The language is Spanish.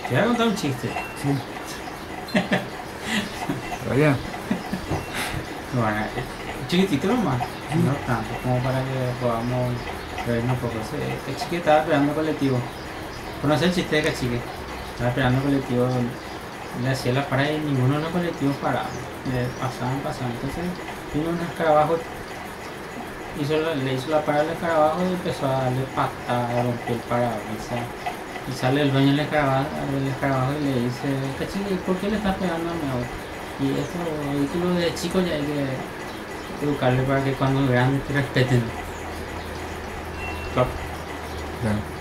Te voy a contar un chiste. Sí. Todavía. Bueno, chiquitito nomás, no tanto, como para que podamos reírnos un poco. El chique estaba esperando colectivo. ¿Conoces el chiste de Cachique? Estaba esperando colectivo, le hacía la parada y ninguno de los colectivos paraban. Le pasaban. Entonces vino un escarabajo, le hizo la parada al escarabajo y empezó a darle patada, rompió el parabrisas. Y sale el dueño del escarabajo y le dice, Cachique, ¿por qué le estás pegando a mi auto? Y estos vehículos de chicos ya hay que educarle para que cuando es grande te respeten. Claro. Ya.